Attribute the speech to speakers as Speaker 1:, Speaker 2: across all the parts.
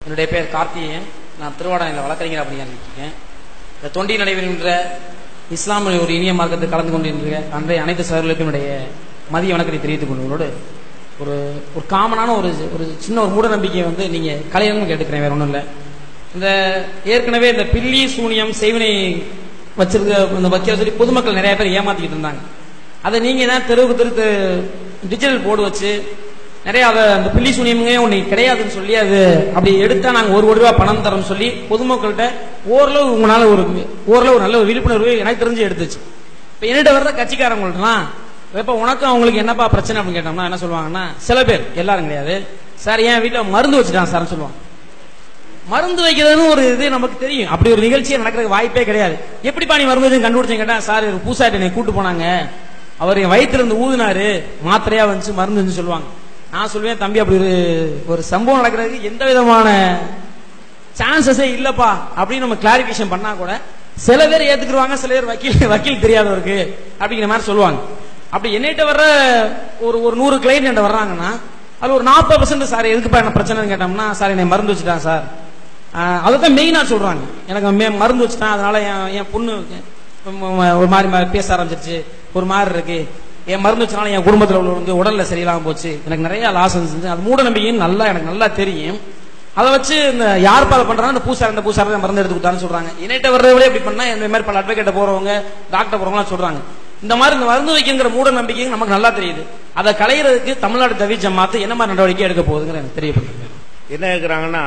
Speaker 1: என்னுடைய பேர் கார்த்திகேயன். நான் திருவாடானையில் வழக்கறிஞர் அப்படிங்கிற இருக்கேன். இந்த தொண்டியில் நடைபெறுகின்ற இஸ்லாமிய ஒரு இனிய மார்க்கத்தில் கலந்து கொண்டிருக்கிற அன்றைய அனைத்து சகோதரர்களுக்கும் என்னுடைய மதிய வணக்கத்தை தெரிவித்துக் கொள்வதோடு ஒரு ஒரு காமனான ஒரு சின்ன ஒரு மூட நம்பிக்கையை நீங்க கலையணும்னு கேட்டுக்கிறேன். வேற ஒன்றும் இல்லை. இந்த ஏற்கனவே இந்த பில்லி சூனியம் செய்வினை வச்சிருக்க வைக்கிற சொல்லி பொதுமக்கள் நிறைய பேர் ஏமாத்திக்கிட்டு இருந்தாங்க. அதை நீங்க தான் தெருவுக்கு டிஜிட்டல் போர்டு வச்சு நிறைய அந்த பில்லி சூனியமே ஒண்ணு கிடையாதுன்னு சொல்லி அது அப்படி எடுத்தா நாங்க ₹1 கோடி பணம் தரோம் சொல்லி பொதுமக்கள்கிட்ட ஓரளவு உங்களால ஓரளவு நல்ல ஒரு விழிப்புணர்வு எனக்கு தெரிஞ்சு எடுத்துச்சு. இப்ப என்னிட்ட வர்ற கட்சிக்காரங்கள்ட்டலாம் இப்ப உனக்கும் அவங்களுக்கு என்னப்பா பிரச்சனை அப்படின்னு கேட்டோம்னா என்ன சொல்லுவாங்கன்னா, சில பேர், எல்லாரும் கிடையாது, சார் என் வீட்டுல மருந்து வச்சுட்டான் சார் சொல்லுவாங்க. மருந்து வைக்கிறதுன்னு ஒரு இது நமக்கு தெரியும். அப்படி ஒரு நிகழ்ச்சியை நடக்கிறதுக்கு வாய்ப்பே கிடையாது. எப்படிப்பா நீ மருந்து வச்சு கண்டுபிடிச்சேன் கேட்டா, சார் பூசாட்டி என்னை கூட்டு போனாங்க, அவர் என் வயிற்றுல இருந்து ஊதுனாரு, மாத்திரையா வந்துச்சு மருந்து வந்து சொல்லுவாங்க. நான் சொல்லுவேன், தம்பி அப்படி ஒரு சம்பவம் நடக்கிறதுக்கு எந்த விதமான சான்சஸே இல்லப்பா அப்படின்னு நம்ம கிளாரிபிகேஷன் பண்ணா கூட சில பேர் ஏத்துக்குருவாங்க, சில பேர் வக்கீல் தெரியாதவருக்கு அப்படிங்கிற மாதிரி சொல்லுவாங்க. அப்படி என்னிட்ட வர்ற ஒரு 100 கிளைண்ட் என்கிட்ட வர்றாங்கன்னா அது ஒரு 40% சார் எதுக்குப்பா என்ன பிரச்சனைன்னு கேட்டோம்னா, சார் என்னை மருந்து வச்சுட்டான் சார், அதைத்தான் மெயினா சொல்றாங்க. எனக்கு மருந்து வச்சுட்டான், அதனால என் பொண்ணு ஒரு மாதிரி பேச ஆரம்பிச்சிருச்சு, ஒரு மாதிரி இருக்கு, என் மருந்து வச்சனால என் குடும்பத்தில் உள்ளவங்க உடல்ல சரியில்லாம போச்சு, எனக்கு நிறைய லாஸ் இருந்துச்சு. அது மூட நம்பிக்கைன்னு எனக்கு நல்லா தெரியும். அதை வச்சு இந்த யார் பாதை பண்றாங்க, இந்த பூசாரி மருந்து எடுத்து கொடுத்தான்னு சொல்றாங்க. என்னிட்ட வர்றவங்களே இப்படி பண்ணா இந்த மாதிரி பல அட்வொகேட்ட போறவங்க, டாக்டர் போறவங்க சொல்றாங்க. இந்த மாதிரி இந்த மருந்து வைக்கிற மூட நம்பிக்கை நமக்கு நல்லா தெரியுது. அதை களையிறதுக்கு தமிழ்நாடு தவி ஜமாத்து என்ன மாதிரி நடவடிக்கை எடுக்க போகுதுங்கிற எனக்கு தெரியப்படுது.
Speaker 2: என்ன கேட்கிறாங்கன்னா,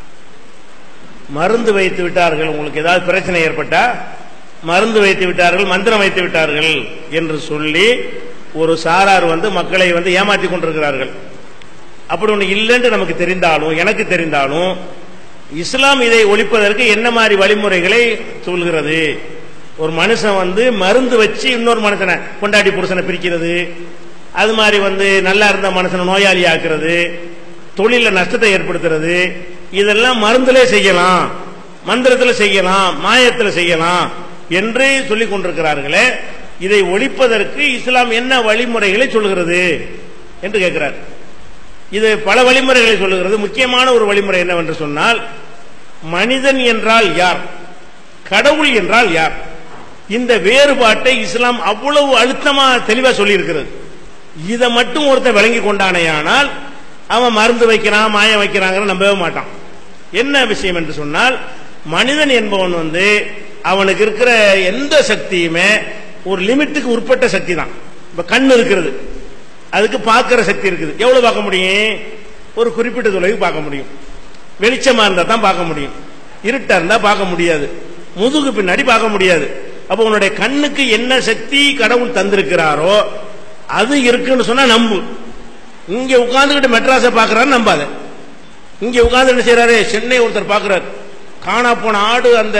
Speaker 2: மருந்து வைத்து விட்டார்கள், உங்களுக்கு ஏதாவது பிரச்சனை ஏற்பட்டா மருந்து வைத்து விட்டார்கள், மந்திரம் வைத்து விட்டார்கள் என்று சொல்லி ஒரு சாரார் மக்களை ஏமாற்றி கொண்டிருக்கிறார்கள். அப்படி ஒன்று இல்லைன்னு நமக்கு தெரிந்தாலும், எனக்கு தெரிந்தாலும், இஸ்லாம் இதை ஒழிப்பதற்கு என்ன மாதிரி வழிமுறைகளை சொல்கிறது? ஒரு மனுஷன் மருந்து வச்சு இன்னொரு மனுஷனை, கொண்டாடி புருஷனை பிரிக்கிறது, அது மாதிரி நல்லா இருந்த மனுஷனை நோயாளி ஆக்குறது, தொழில நஷ்டத்தை ஏற்படுத்துறது, இதெல்லாம் மருந்துலே செய்யலாம், மந்திரத்தில் செய்யலாம், மாயத்தில் செய்யலாம் என்று சொல்லிக் கொண்டிருக்கிறார்களே, இதை ஒழிப்பதற்கு இஸ்லாம் என்ன வழிமுறைகளை சொல்கிறது என்று கேட்கிறார். இது பல வழிமுறைகளை சொல்லுகிறது. முக்கியமான ஒரு வழிமுறை என்னவென்று சொன்னால், மனிதன் என்றால் யார், கடவுள் என்றால் யார், இந்த வேறுபாட்டை இஸ்லாம் அவ்வளவு அழுத்தமா தெளிவா சொல்லி இருக்கிறது. இதை மட்டும் ஒருத்தன் விளங்கி கொண்டானேயானால் அவன் மருந்து வைக்கிறான், மாயம் வைக்கிறாங்க நம்பவே மாட்டான். என்ன விஷயம் என்று சொன்னால், மனிதன் என்பவன் அவனுக்கு இருக்கிற எந்த சக்தியுமே ஒரு லிமிட்டுக்கு உட்பட்ட சக்தி தான். இப்ப கண் இருக்கிறது, அதுக்கு பார்க்கிற சக்தி இருக்குது. எவ்வளவு பார்க்க முடியும்? ஒரு குறிப்பிட்ட தொலைவு பார்க்க முடியும். வெளிச்சமா இருந்தா தான் பார்க்க முடியும், இருட்டா இருந்தா பார்க்க முடியாது, முதுகு பின்னாடி பார்க்க முடியாது. அப்ப உன்னுடைய கண்ணுக்கு என்ன சக்தி கடவுள் தந்திருக்கிறாரோ அது இருக்குன்னு சொன்னா நம்பு. இங்க உட்கார்ந்துகிட்டு மெட்ராஸை பாக்குறாரு, நம்பாத. இங்க உட்கார்ந்து என்ன செய்யறாரு, சென்னை ஒருத்தர் பாக்குறாரு, காணா போன ஆடு அந்த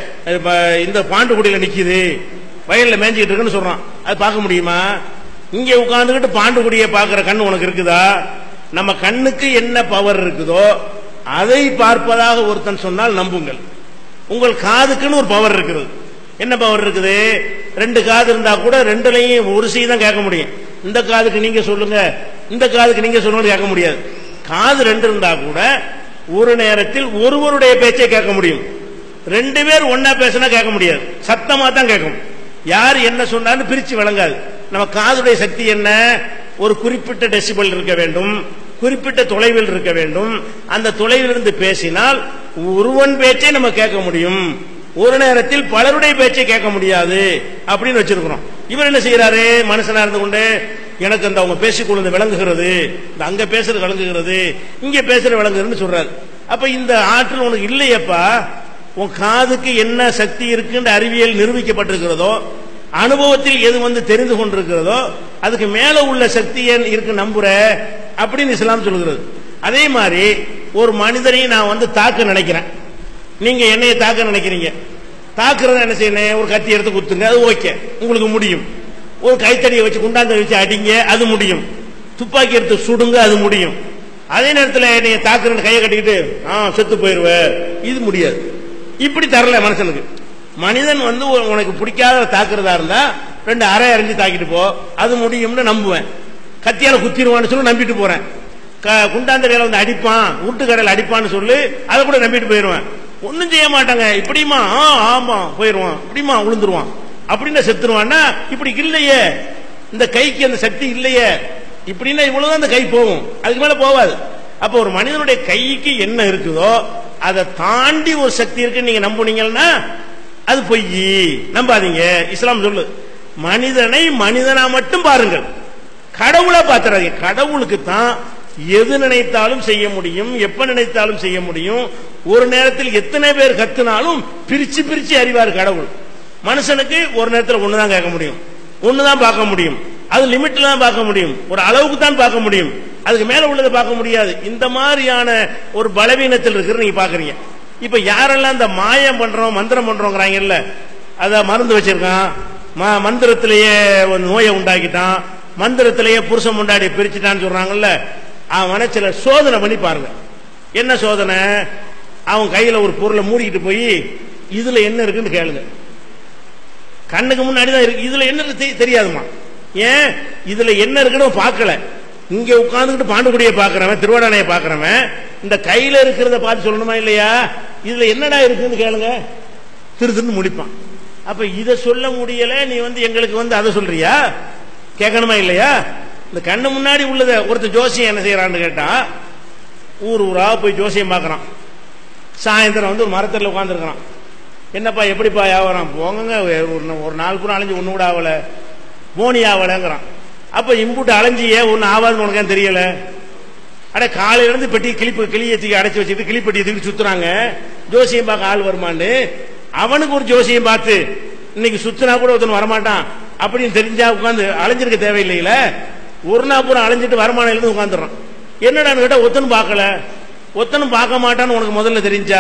Speaker 2: இந்த பாண்டுகுடியில நிக்குது, வயல்ல மேஞ்சிட்டு இருக்குன்னு சொல்றான், அது பார்க்க முடியுமா? இங்க உட்கார்ந்துகிட்டு பாண்டுகுடியை பாக்குற கண்ணு உனக்கு இருக்குதா? நம்ம கண்ணுக்கு என்ன பவர் இருக்குதோ அதை பார்ப்பதாக ஒருத்தன் சொன்னால் நம்புங்கள். உங்கள் காதுக்குன்னு ஒரு பவர் இருக்குது. என்ன பவர் இருக்குது? 2 காது இருந்தா கூட 2லையும் ஒரு செய்தி தான் கேட்க முடியும். இந்த காதுக்கு நீங்க சொல்லுங்க, இந்த காதுக்கு நீங்க சொல்லுங்க கேட்க முடியாது. காது 2 இருந்தா கூட ஒரு நேரத்தில் ஒருவருடைய பேச்சை கேட்க முடியும். 2 பேர் ஒன்னா பேசினா கேட்க முடியாது, சத்தமா தான் கேட்கும். யார் என்ன சொன்னாலும் பிரிச்சு வழங்காது. நம்ம காதுடைய சக்தி என்ன? ஒரு குறிப்பிட்ட டெசிபல் இருக்க வேண்டும், குறிப்பிட்ட தொலைவில் இருக்க வேண்டும். அந்த தொலைவிலிருந்து பேசினால் ஒருவன் பேச்சை நம்ம கேட்க முடியும், ஒரு நேரத்தில் பலருடைய பேச்சை கேட்க முடியாது அப்படின்னு வச்சிருக்கிறோம். இவர் என்ன செய்யறாரு, மனுஷனா இருந்து கொண்டு எனக்கு அந்த அவங்க பேசிக்கொண்டு விளங்குகிறது, இந்த அங்க பேசுறது விளங்குகிறது, இங்க பேசுறது விளங்குறதுன்னு சொல்றாரு. அப்ப இந்த ஆற்றல் உனக்கு இல்லையப்பா. உன் காதுக்கு என்ன சக்தி இருக்குன்னு அறிவியல் நிரூபிக்கப்பட்டிருக்கிறதோ, அனுபவத்தில் எது தெரிந்து கொண்டிருக்கிறதோ அதுக்கு மேல உள்ள சக்தி இருக்கு நம்புற அப்படின்னு இஸ்லாம் சொல்கிறது. அதே மாதிரி ஒரு மனிதனையும் நான் தாக்க நினைக்கிறேன், நீங்க என்னைய தாக்க நினைக்கிறீங்க, தாக்குறத என்ன செய்யணும்? ஒரு கத்தி எடுத்து குத்துங்க, அது ஓகே, உங்களுக்கு முடியும். ஒரு கைத்தடியை வச்சு குண்டாந்த வச்சு அடிங்க, அது முடியும். துப்பாக்கி எடுத்து சுடுங்க, அது முடியும். அதே நேரத்தில் நீங்க தாக்குறேன்னு கையை கட்டிக்கிட்டு செத்து போயிருவ, இது முடியாது. இப்படி தரல மனுஷனுக்கு. மனிதன் உனக்கு பிடிக்காத தாக்குறதா இருந்தா 2 அரை அறிஞ்சு தாக்கிட்டு போ, அது முடியும்னு நம்புவேன். கத்தியால குத்திடுவான்னு சொல்லி நம்பிட்டு போறேன். குண்டாந்தரையில வந்து அடிப்பான், வீட்டு கடையில் அடிப்பான்னு சொல்லி அதை கூட நம்பிட்டு போயிடுவேன். ஒன்னும் செய்ய மாட்டாங்க. இப்படிமா ஆமா போயிடுவான், இப்படிமா விழுந்துருவான், அப்படின்னு செத்துருவான்னா இப்படி இல்லையே, இந்த கைக்கு அந்த சக்தி இல்லையே, இப்படின்னா இவ்வளவுதான் அந்த கை போகும், அதுக்கு மேல போவாது. அப்ப ஒரு மனிதனுடைய கைக்கு என்ன இருக்குதோ அதை தாண்டி ஒரு சக்தி இருக்கு நீங்க நம்புனீங்கன்னா அது பொய், நம்பாதீங்க. இஸ்லாம் சொல்லு, மனிதனை மனிதனா மட்டும் பாருங்கள், கடவுளா பாத்துறாதீங்க. கடவுளுக்கு தான் எது நினைத்தாலும் செய்ய முடியும், எப்ப நினைத்தாலும் செய்ய முடியும். ஒரு நேரத்தில் எத்தனை பேர் கத்துனாலும் பிரிச்சு பிரிச்சு அறிவார் கடவுள். மனுஷனுக்கு ஒரு நேரத்தில் ஒண்ணுதான் கேட்க முடியும், ஒண்ணுதான் பார்க்க முடியும், அது லிமிட்ல தான் பார்க்க முடியும், ஒரு அளவுக்கு தான் பார்க்க முடியும், அதுக்கு மேல உள்ளதை பார்க்க முடியாது. இந்த மாதிரியான ஒரு பலவீனத்தில் இருக்கிற நீங்க பாக்குறீங்க. இப்ப யாரெல்லாம் இந்த மாயம் பண்றோம் மந்திரம் பண்றோங்கிறாங்கல்ல, அத மருந்து வச்சிருக்கான், மந்திரத்திலேயே நோயை உண்டாக்கிட்டான், மந்திரத்திலேயே புருஷன் முண்டாடி பிரிச்சுட்டான்னு சொல்றாங்கல்ல, அவனை சில சோதனை பண்ணி பாருங்க. என்ன சோதனை? அவன் கையில ஒரு பொருளை மூடிக்கிட்டு போய் இதுல என்ன இருக்குன்னு கேளுங்க. கண்ணுக்கு முன்னாடி தான் இருக்கு, இதுல என்ன தெரியாதுமா. ஏன் இதுல என்ன இருக்குன்னு பார்க்கல. இங்க உட்கார்ந்துட்டு பாண்டுகுடியை பாக்குறவன், திருவாடானையை பாக்குறவன் இந்த கையில இருக்கிறத பார்த்து சொல்லணுமா இல்லையா? இதுல என்னடா இருக்குன்னு கேளுங்க, திரு முடிப்பான். அப்ப இதை சொல்ல முடியல, நீ எங்களுக்கு அதை சொல்றியா? கேட்கணுமா இல்லையா? இந்த கண்ணு முன்னாடி உள்ளத ஒருத்தர் ஜோசியம் என்ன செய்யறான்னு கேட்டா, ஊர் ஊரா போய் ஜோசியம் பாக்குறான். சாயந்தரம் ஒரு மரத்தில் உட்கார்ந்துருக்கான். என்னப்பா எப்படிப்பா வியாபாரம்? போங்க, ஒரு நாள் பூரா அலைஞ்சு ஒண்ணு கூட ஆகல, போனி ஆகலங்கிறான். அப்ப இம்புட்டு அலைஞ்சியே ஒன்னு ஆவாதுன்னு உனக்கு தெரியல. அட காலையில இருந்து பெட்டி கிளியை தூக்கி அடைச்சு வச்சுட்டு கிளிப்பட்டியை தூக்கி சுத்துறாங்க, ஜோசியம் பார்க்க ஆள் வருமானு. அவனுக்கு ஒரு ஜோசியம் பார்த்து இன்னைக்கு சுத்தினா கூட ஒருத்தன் வரமாட்டான் அப்படின்னு தெரிஞ்சா உட்காந்து அலைஞ்சிருக்க தேவையில்லையில. ஒரு நாள் பூரா அலைஞ்சிட்டு வருமானம் இருந்து உட்காந்துறான். என்னடான்னு கேட்டா ஒத்தனும் பார்க்கல, ஒத்தனும் பார்க்க மாட்டான்னு உனக்கு முதல்ல தெரிஞ்சா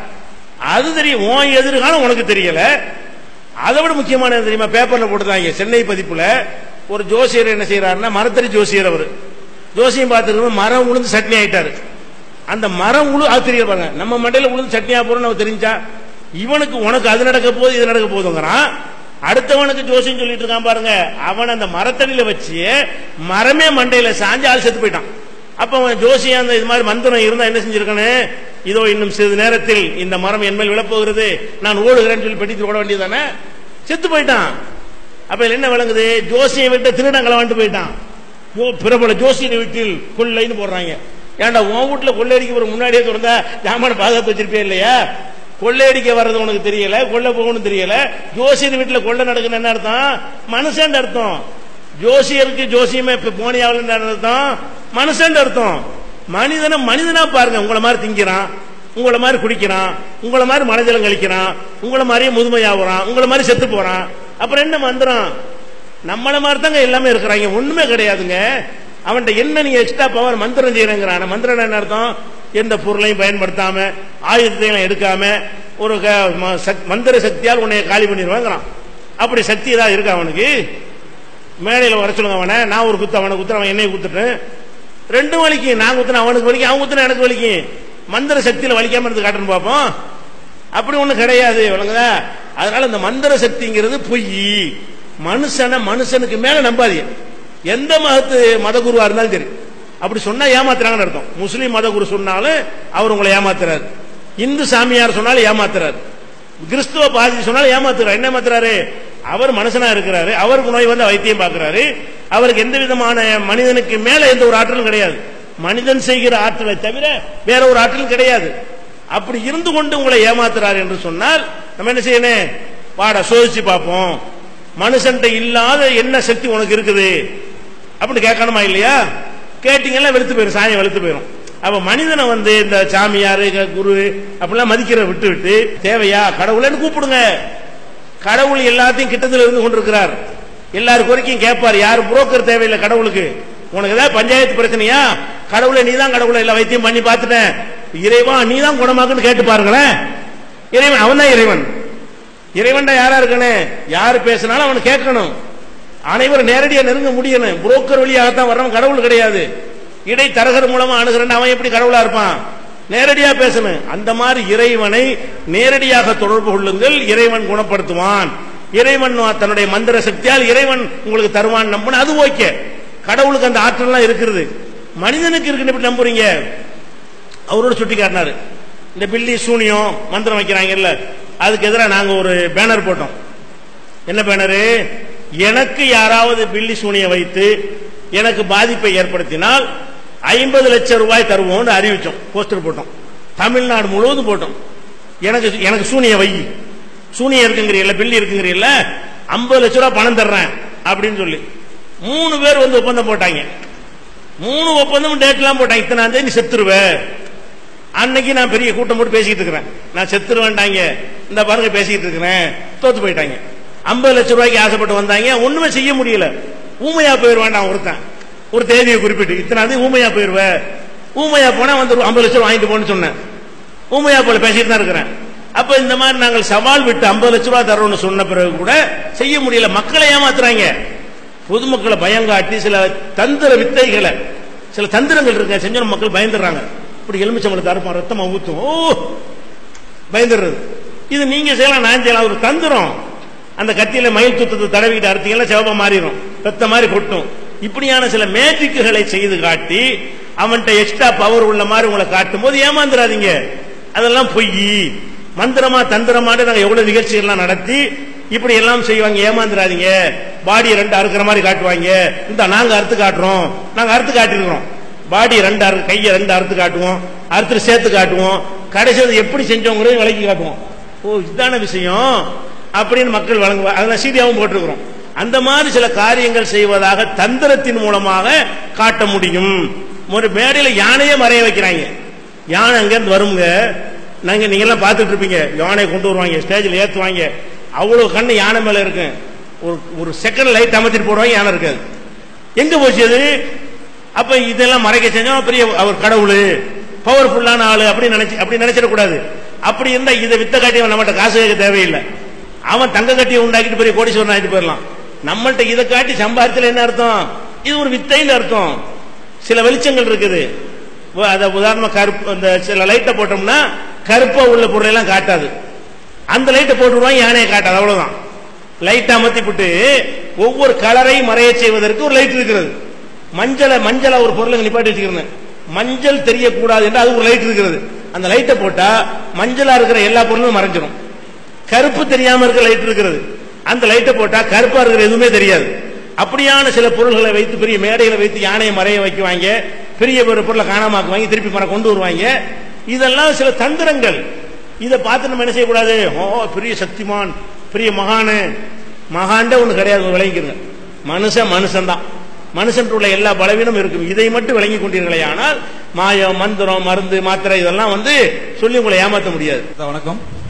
Speaker 2: அது தெரியும், உன் எதிர்காலம் உனக்கு தெரியல. அதை விட முக்கியமான தெரியுமா? பேப்பர்ல போட்டுதாங்க, சென்னை பதிப்புல ஒரு ஜோசியர் என்ன செய்யறாருன்னா, மரத்தடி ஜோசியர், அவர் ஜோசியம் பார்த்துருக்க மரம் உளுந்து சட்னி ஆயிட்டாரு. அந்த மரம் அது தெரிய பாருங்க, நம்ம மண்டையில உளுந்து சட்னியா போறோம்னு அவர் தெரிஞ்சா இவனுக்கு உனக்கு அது நடக்க போகுது இது நடக்க போதுங்கிறான். அடுத்தவனுக்கு ஜோசியம் சொல்லிட்டு இருக்கான் பாருங்க, அவன் அந்த மரத்தடியில வச்சு மரமே மண்டையில சாஞ்சு ஆள் செத்து போயிட்டான். அப்ப அவன் ஜோசியம் அந்த இது மாதிரி மந்திரம் இருந்தா என்ன செஞ்சிருக்கானு, இதோ இன்னும் சிறிது நேரத்தில் இந்த மரம் என்மேல் விழப்போகிறது, நான் ஓடுகிறேன்னு சொல்லி பெட்டி ஓட வேண்டியதானே, செத்து போயிட்டான். அப்ப என்ன விளங்குது? ஜோசியை விட்டு திருடங்களை வந்துட்டு போயிட்டான். பிரபல ஜோசியின் வீட்டில் கொள்ளைன்னு போடுறாங்க. ஏன்டா உன் வீட்டுல கொள்ளையடிக்க ஒரு முன்னாடியே திறந்தா ஜாமான பாதுகாத்து வச்சிருப்பே இல்லையா? கொள்ளையடிக்க வர்றது உனக்கு தெரியல, கொள்ளை போகணும் தெரியல. ஜோசியர் வீட்டுல கொள்ளை நடக்குன்னு என்ன அர்த்தம்? மனுஷன் அர்த்தம். ஜோசியருக்கு ஜோசியமே போனியாவில் அர்த்தம் மனுஷன் அர்த்தம். மனிதனை மனிதனா பாருங்க. உங்களை மாதிரி திங்கிறான், உங்களை மாதிரி குடிக்கிறான், உங்களை மாதிரி மனஜலம் கழிக்கிறான், உங்களை மாதிரியே முதுமையாகிறான், உங்களை மாதிரி செத்து போறான். அப்புறம் என்ன மந்திரம்? நம்மள மாதிரி தாங்க எல்லாமே இருக்கிறாங்க, ஒண்ணுமே கிடையாதுங்க. அவன்கிட்ட என்ன நீங்க எக்ஸ்ட்ரா பவர் மந்திரம் செய்யறேங்கிறான். மந்திரம் என்ன அர்த்தம்? எந்த பொருளையும் பயன்படுத்தாம, ஆயுதத்தையும் எடுக்காம ஒரு மந்திர சக்தியால் உன்னை காலி பண்ணிடுவாங்கிறான். அப்படி சக்தி ஏதாவது இருக்கா அவனுக்கு? மேடையில் வர சொல்லுங்க அவனை, நான் ஒரு குத்து அவனை குத்துறேன், அவன் என்னைய குத்துட்டேன், ரெண்டும் வலிக்கும். நான் குத்துன அவனுக்கு வலிக்கும், அவன் குத்துன எனக்கு வலிக்கும். மந்திர சக்தியில வலிக்காம இருந்து காட்டுன்னு பார்ப்போம். அப்படி ஒண்ணு கிடையாது, விளங்குதா? அதனால இந்த மந்திர சக்திங்கிறது பொய். மனுஷனுக்கு மேல நம்பாதீங்க. எந்த மத குருவா இருந்தாலும் சரி, அப்படி சொன்னா ஏமாத்துறாங்கன்னு அர்த்தம். முஸ்லீம் மத குரு சொன்னாலும் அவர் உங்களை ஏமாத்துறாரு, இந்து சாமியார் சொன்னாலும் ஏமாத்துறாரு, கிறிஸ்துவ பாதி சொன்னாலும் ஏமாத்துறாரு. என்ன ஏமாத்துறாரு? அவர் மனுஷனா இருக்கிறாரு, அவருக்கு நோய் வந்து வைத்தியம் பார்க்கிறாரு, அவருக்கு எந்த விதமான மனிதனுக்கு மேல எந்த ஒரு ஆற்றலும் கிடையாது. மனிதன் செய்கிற ஆற்றலை தவிர வேற ஒரு ஆற்றலும் கிடையாது. அப்படி இருந்து கொண்டு உங்களை ஏமாத்துறாரு என்று சொன்னால் நம்ம என்ன செய்யணும்? வாடா சோதிச்சு பார்ப்போம், மனுஷன்ட்ட இல்லாத என்ன சக்தி உனக்கு இருக்குது அப்படின்னு கேட்கணுமா இல்லையா? கேட்டீங்கன்னா வெளுத்து போயிடும், சாயம் வெளுத்து போயிடும். அப்ப மனிதனை இந்த சாமியாரு குரு அப்படிலாம் மதிக்கிற விட்டு விட்டு தேவையா கடவுள்னு கூப்பிடுங்க. கடவுள் எல்லாத்தையும் கிட்டத்தில் இருந்து கொண்டிருக்கிறார், எல்லாரும் கோரிக்கையும் கேட்பார். யாரு புரோக்கர் தேவையில்லை கடவுளுக்கு. உனக்கு ஏதாவது பஞ்சாயத்து பிரச்சனையா, கடவுளை நீதான் கடவுளை எல்லாம் வைத்தியம் பண்ணி பார்த்துட்டேன், இறைவா நீதான் குணமாக்குன்னு கேட்டு பாருங்களேன். இறைவன் அவன் தான் இறைவன். இறைவன்டா யாரா இருக்கணும்? யாரு பேசினாலும் அவன் கேட்கணும். அனைவரும் நேரடியா நெருங்க முடியணும். புரோக்கர் வழியாகத்தான் வர்றவன் கடவுள் கிடையாது. இடை தரகர் மூலமா அணுகிறேன், அவன் எப்படி கடவுளா இருப்பான்? நேரடியா பேசணும். அந்த மாதிரி இறைவனை நேரடியாக தொடர்பு கொள்ளுங்கள், இறைவன் குணப்படுத்துவான். இறைவன் தன்னுடைய மந்திர சக்தியால் இறைவன் உங்களுக்கு தருவான் நம்பின அது ஓகே. கடவுளுக்கு அந்த ஆற்றல்லாம் இருக்கிறது. மனிதனுக்கு இருக்குன்னு எப்படி நம்புறீங்க? அவரோட சுட்டி காட்டினாரு. இந்த பில்லி சூனியம் மந்திரம் வைக்கிறாங்கல்ல, அதுக்கு எதிராக நாங்க ஒரு பேனர் போட்டோம். என்ன பேனரு? எனக்கு யாராவது பில்லி சூனியம் வைத்து எனக்கு பாதிப்பை ஏற்படுத்தினால் 50 லட்சம் ரூபாய் தருவோம் அறிவிச்சோம். போஸ்டர் போட்டோம், தமிழ்நாடு முழுவதும் போட்டோம். எனக்கு சூனியம் வை, சூனியம் இருக்குங்கிறீல்ல, பில்லி இருக்குங்கிறீல்ல, 50 லட்சம் ரூபாய் பணம் தர்றேன் அப்படின்னு சொல்லி 3 பேர் வந்து ஒப்பந்தம் போட்டாங்க. 3 ஒப்பந்தம் டேட்லாம் போட்டாங்க. இத்தனை தேதி நீ செத்துருவ. அன்னைக்கு நான் பெரிய கூட்டம் போட்டு பேசிக்கிட்டு இருக்கிறேன். நான் செத்துருவேன்டாங்க, இந்த பாருங்க பேசிக்கிட்டு இருக்கிறேன். தோத்து போயிட்டாங்க. 50 லட்சம் ரூபாய்க்கு ஆசைப்பட்டு வந்தாங்க, ஒண்ணுமே செய்ய முடியல. ஊமையா போயிருவான் ஒருத்தன், ஒரு தேதியை குறிப்பிட்டு இத்தனை தேதி ஊமையா போயிருவ, ஊமையா போனா வந்து 50 லட்சம் வாங்கிட்டு போன்னு சொன்னேன். ஊமையா போல பேசிட்டு தான் இருக்கிறேன். அப்ப இந்த மாதிரி நாங்கள் சவால் விட்டு 50 லட்சம் ரூபாய் தரோம்னு சொன்ன பிறகு கூட செய்ய முடியல. மக்களை ஏமாத்துறாங்க, பொதுமக்களை பயங்காட்டி சில தந்திர வித்தைகளை, சில தந்திரங்கள் இருக்க செஞ்ச மக்கள் பயந்துடுறாங்க. இப்படி எலுமிச்சம்பழத்தை அறுப்பான், ரத்தமா ஊத்தும், ஓ பயந்துடுறது. இது நீங்க செய்யலாம், நான் செய்யலாம், ஒரு தந்திரம். அந்த கத்தியில மயில் துத்தத்தை தடவிக்கிட்டு அறுத்தீங்கன்னா சிவப்பா மாறிடும், ரத்த மாதிரி கொட்டும். இப்படியான சில மேஜிக்குகளை செய்து காட்டி அவன்கிட்ட எக்ஸ்ட்ரா பவர் உள்ள மாதிரி உங்களை காட்டும் போது ஏமாந்துடாதீங்க. அதெல்லாம் பொய். மந்திரமா தந்திரமாட்டு நாங்க எவ்வளவு நிகழ்ச்சிகள்லாம் நடத்தி இப்படி எல்லாம் செய்வாங்க. ஏமாந்துடாதீங்க. பாடியை 2 அறுக்கிற மாதிரி காட்டுவாங்க. இந்த நாங்க அறுத்து காட்டுறோம், நாங்க அறுத்து காட்டிருக்கிறோம். பாடி 2 கையை 2 அறுத்து காட்டுவோம், அறுத்து சேர்த்து காட்டுவோம், கடைசி எப்படி செஞ்சோங்கிறது விளக்கி காட்டுவோம். ஓ இதுதான விஷயம் அப்படின்னு மக்கள் வழங்குவாங்க. அதெல்லாம் சீடியாவும் போட்டிருக்கிறோம். அந்த மாதிரி சில காரியங்கள் செய்வதாக தந்திரத்தின் மூலமாக காட்ட முடியும். ஒரு மேடையில யானையே மறைய வைக்கிறாங்க. யானை அங்கிருந்து வருங்க, நீங்க எல்லாம் பார்த்துட்டு இருப்பீங்க. யானை கொண்டு வருவாங்க, ஸ்டேஜில் ஏற்றுவாங்க. அவ்வளவு கண்ணு யானை மேல இருக்கு. ஒரு செகண்ட் லைட் அமைச்சிட்டு போடுவாங்க, யானை இருக்காது. எங்க போச்சு அது? அப்ப இதெல்லாம் மறைக்க செஞ்சா பெரிய அவர் கடவுள், பவர்ஃபுல்லான ஆளு அப்படி நினைச்சிடக்கூடாது. அப்படி இருந்தா இதை வித்த காட்டி நம்மகிட்ட காசு கேட்க தேவையில்லை. அவன் தங்க கட்டியை உண்டாக்கிட்டு பெரிய கோடீஸ்வரன் ஆகிட்டு போயிடலாம். நம்மள்ட்ட இதை காட்டி சம்பாதித்துல என்ன அர்த்தம்? இது ஒரு வித்தைன்னு அர்த்தம். சில வெளிச்சங்கள் இருக்குது. அதை உதாரணமா கருப்பு, அந்த சில லைட்டை போட்டோம்னா கருப்பா உள்ள பொருளை எல்லாம் காட்டாது. அந்த லைட்டை போட்டுருவாங்க, யானையை காட்டாது. அவ்வளவுதான். லைட் அமர்த்தி போட்டு ஒவ்வொரு கலரையும் மறைய செய்வதற்கு ஒரு லைட் இருக்கிறது. மஞ்சளை ஒரு பொருளை நிப்பாட்டி வச்சுக்கிறேன், மஞ்சள் தெரியக்கூடாது என்று அது ஒரு லைட் இருக்கிறது. அந்த லைட்டை போட்டா மஞ்சளா இருக்கிற எல்லா பொருளும் மறைஞ்சிடும். கருப்பு தெரியாம இருக்கிற லைட் இருக்கிறது. அந்த லைட்டை போட்டா கருப்பா இருக்கிற எதுவுமே தெரியாது. அப்படியான சில பொருள்களை வைத்து பெரிய மேடைகளை வைத்து யானையை மறைய வைக்குவாங்க. பெரிய பொருளை காணாமாக்குவாங்க, திருப்பி கொண்டு வருவாங்க. இதெல்லாம் சில தந்திரங்கள். இதை பார்த்து நம்ம என்ன செய்யக்கூடாது? ஓ பெரிய சக்திமான், பெரிய மகான்ட ஒண்ணு கிடையாது. விளங்கிக்கிறங்க, மனுஷன் தான். மனுஷன் உள்ள எல்லா பலவீனமும் இருக்கும். இதை மட்டும் விளங்கி கொண்டீர்களே ஆனால் மாயம், மந்திரம், மருந்து, மாத்திரை இதெல்லாம் சொல்லி உங்களை ஏமாற்ற முடியாது.
Speaker 3: வணக்கம்.